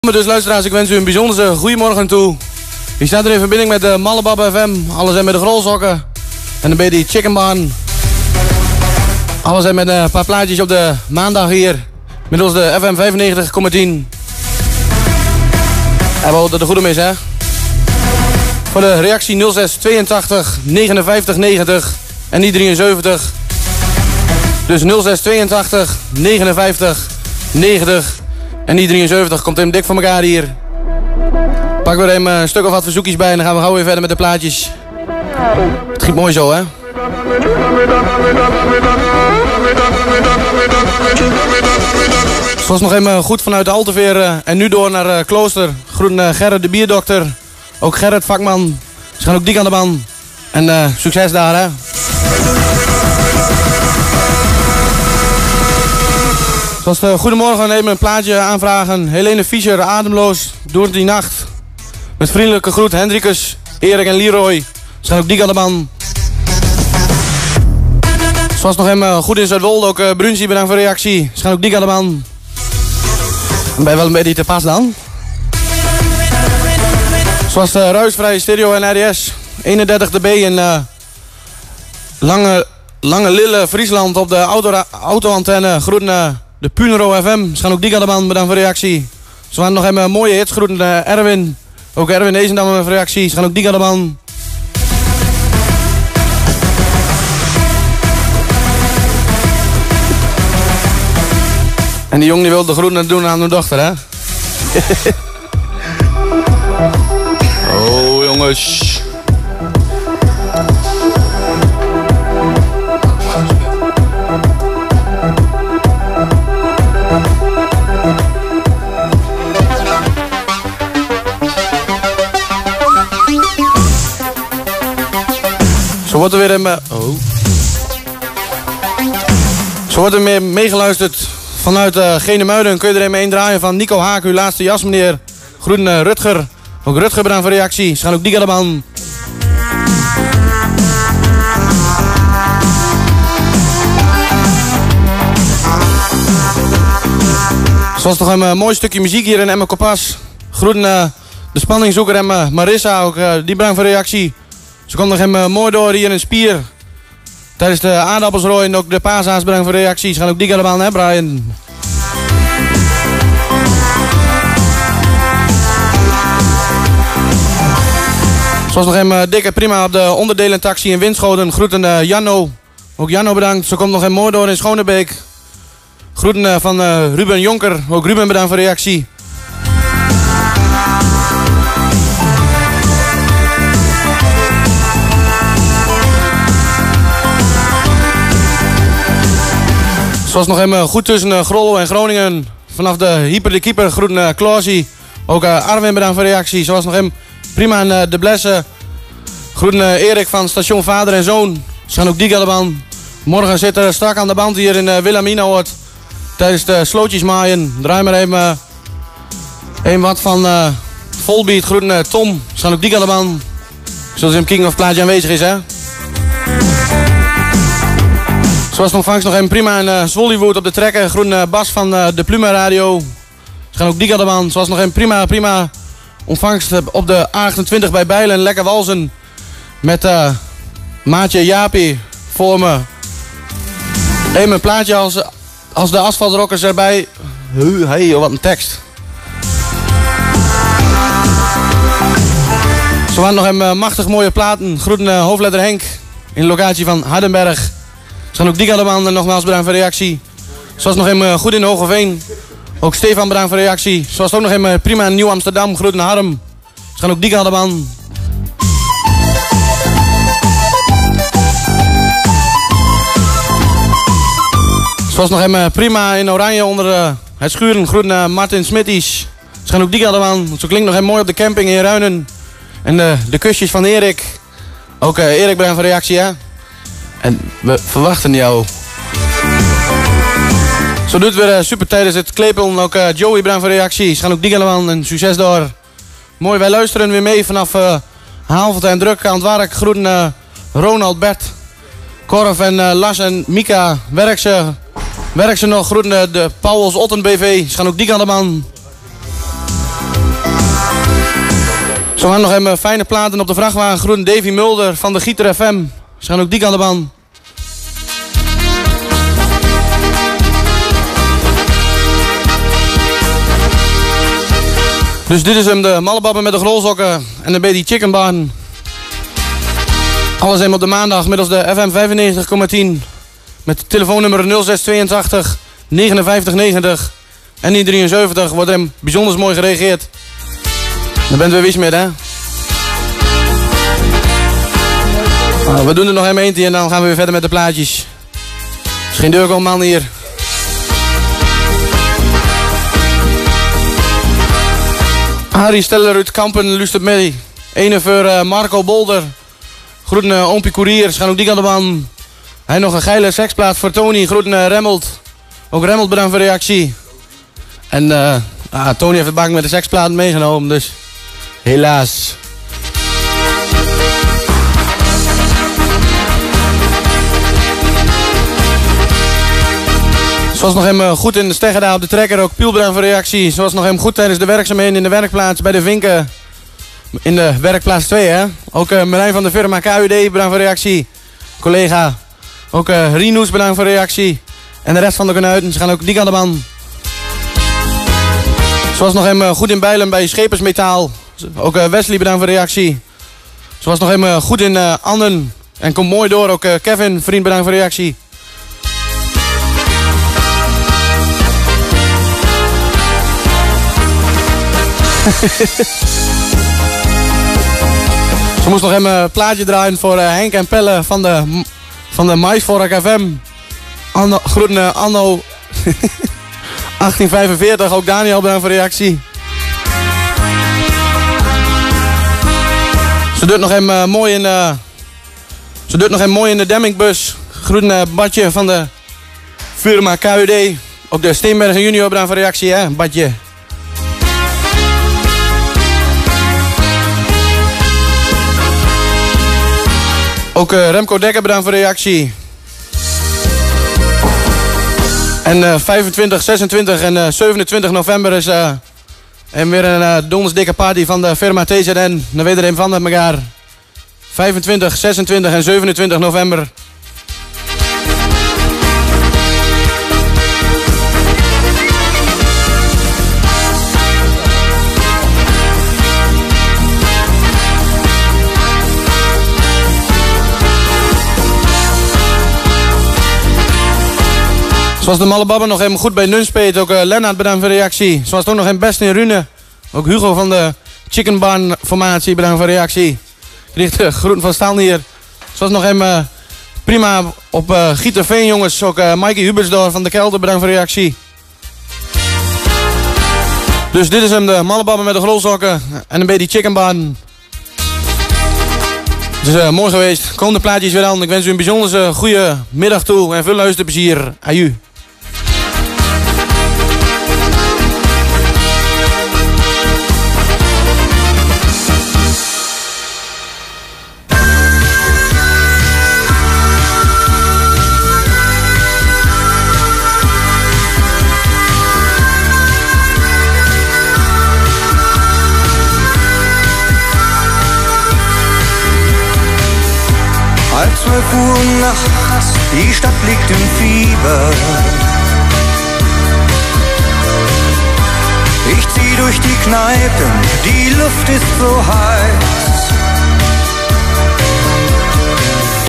Dus luisteraars, ik wens u een bijzondere goeiemorgen toe. Ik sta er in verbinding met de Mallebab FM, alles zijn met de grolsokken en dan ben je die chickenbarn. Alles zijn met een paar plaatjes op de maandag hier, middels de FM 95,10. En we hopen dat het goed is, hè. Voor de reactie 06 82 59 90 en niet 73. Dus 06 82 59 90 en die 73 komt hem dik voor elkaar hier. Pak weer even een stuk of wat verzoekjes bij en dan gaan we gauw weer verder met de plaatjes. Het ging mooi zo, hè? Zoals nog even goed vanuit de Alteveer en nu door naar Klooster. Groeten Gerrit de bierdokter. Ook Gerrit vakman. Ze gaan ook dik aan de man. En succes daar, hè? Zoals de goedemorgen, even een plaatje aanvragen. Helene Fischer, ademloos, door die nacht. Met vriendelijke groet, Hendrikus, Erik en Leroy. Ze gaan ook dik aan de man. Zoals nog even goed in Zuidwolde, ook Brunsie, bedankt voor de reactie. Ze gaan ook dik aan de man. En ben je wel een beetje te pas dan? Zoals de ruisvrije stereo en RDS. 31 dB in Lange Lille, Friesland op de auto-antenne. Groeten de Punero FM. Ze gaan ook dik aan de man, bedankt voor de reactie. Ze waren nog even mooie hits. Groeten Erwin. Ook Erwin Ezendam met reactie. Ze gaan ook dik aan de man. En die jongen die wil de groeten doen aan hun dochter, hè? Oh, jongens. Zo wordt er weer Zo wordt er meer meegeluisterd vanuit Genemuiden. Kun je er even een draaien van Nico Haak, uw laatste jas, meneer. Groeten Rutger. Ook Rutger bedankt voor de reactie. Ze gaan ook dik aan de man. Zoals nog een mooi stukje muziek hier in Emma Kopas. Groeten de spanningzoeker en Marissa, ook die bedankt voor de reactie. Ze komt nog even mooi door hier in Spier. Tijdens de aardappelsrooi en ook de paasa's bedankt voor de reacties. Gaan ook dik aan de baan, hè Brian? Zoals nog even dikke prima op de onderdelentaxi in Winschoten. Groeten Janno. Ook Janno bedankt. Ze komt nog even mooi door in Schonebeek. Groeten van Ruben Jonker. Ook Ruben bedankt voor de reactie. Zoals nog even goed tussen Grollo en Groningen. Vanaf de Hyper de Keeper, groeten Klaasie. Ook Arwin bedankt voor de reactie. Zoals nog even prima aan de Blessen. Groeten Erik van station Vader en Zoon. Ze gaan ook dik aan de band. Morgen zit er strak aan de band hier in Wilhelminahoort. Tijdens de slootjes maaien. Draai maar even wat van Volbeat. Groeten Tom. Ze gaan ook dik aan de band. Zoals in King of plaatje aanwezig is, hè. Zoals ontvangst nog even prima in Zwollywood op de trekken. Groen Bas van de Pluma Radio. Ze gaan ook dik aan de baan. Zoals nog een prima ontvangst op de A28 bij Bijlen. Lekker walsen. Met maatje Jaapie voor me. Even een plaatje als de asfaltrockers erbij. Hey, wat een tekst. Zo waren nog een machtig mooie platen. Groeten hoofdletter Henk. In de locatie van Hardenberg. Ze gaan ook dik aan de baan en nogmaals bedankt voor de reactie. Zoals nog even goed in Hogeveen. Ook Stefan bedankt voor de reactie. Zoals ook nog even prima in Nieuw Amsterdam. Groeten Harm. Ze gaan ook dik aan de baan. Zoals nog even prima in Oranje onder het schuren. Groeten Martin Smitties. Ze gaan ook dik aan de baan. Zo klinkt nog even mooi op de camping in Ruinen. En de kusjes van Erik. Ook Erik bedankt voor de reactie, hè. En we verwachten jou. Zo doet het weer super tijdens het klepelen. Ook Joey bedankt voor de reactie. Ze gaan ook dik aan de man en succes door. Mooi, wij luisteren weer mee vanaf Havelten en Druk aan het werk. Groeten Ronald, Bert, Korf en Lars en Mika. Werk ze nog. Groeten de Pauwels Otten BV. Ze gaan ook dik aan de man. Zo gaan nog even fijne platen op de vrachtwagen. Groen Davy Mulder van de Gieter FM. Ze gaan ook die aan de baan. Dus dit is hem, de mallebabben met de grolzokken en dan ben je die chickenbaan. Alles helemaal op de maandag middels de FM 95,10. Met telefoonnummer 0682 5990 en die 73 wordt hem bijzonder mooi gereageerd. Dan bent we weer met, hè? Nou, we doen er nog even eentje en dan gaan we weer verder met de plaatjes. Er is geen deurkomman hier. Harry Steller uit Kampen luistert mee. Ene voor Marco Bolder. Groeten Oompie Courier, ze gaan ook die kant op aan. Hij nog een geile seksplaat voor Tony. Groeten Remmelt. Ook Remmelt bedankt voor de reactie. En Tony heeft het bak met de seksplaat meegenomen, dus helaas. Zoals nog hem goed in de Steggerda op de trekker. Ook Piel bedankt voor de reactie. Zoals nog hem goed tijdens de werkzaamheden in de werkplaats bij de Vinken. In de werkplaats 2, hè. Ook Marijn van de firma KUD bedankt voor de reactie. Collega. Ook Rinus bedankt voor de reactie. En de rest van de kanuiten. Ze gaan ook die kant op aan. Zoals nog hem goed in Bijlen bij Schepersmetaal. Ook Wesley bedankt voor de reactie. Zoals nog hem goed in Anden. En komt mooi door. Ook Kevin, vriend, bedankt voor de reactie. Ze moest nog even een plaatje draaien voor Henk en Pelle van de Maisvork FM. Groeten anno 1845. Ook Daniel bedankt voor de reactie. Ze doet nog even mooi in de Demmingbus. Groeten Badje van de firma KUD. Ook de Steenbergen junior bedankt voor de reactie, hè, Badje. Ook Remco Dekker bedankt voor de reactie. En 25, 26 en 27 november is en weer een dondersdikke party van de firma TZN. Dan weet er van met elkaar. 25, 26 en 27 november. Zoals de Mallebabben nog even goed bij Nunspeet. Ook Lennart bedankt voor de reactie. Zoals ook nog een best in Rune. Ook Hugo van de Chicken Barn formatie bedankt voor de reactie. Richt groeten van Staan hier. Zoals nog hem prima op Gieterveen jongens. Ook Mikey Hubersdorf van de Kelder bedankt voor de reactie. Dus dit is hem, de Mallebabben met de grolzokken. En een beetje Chicken Barn. Het is mooi geweest. Komende plaatjes weer aan. Ik wens u een bijzonder goede middag toe. En veel luisterplezier. Aju. Halb 12 Uhr nachts, die Stadt liegt im Fieber. Ich zieh durch die Kneipen, die Luft ist so heiß.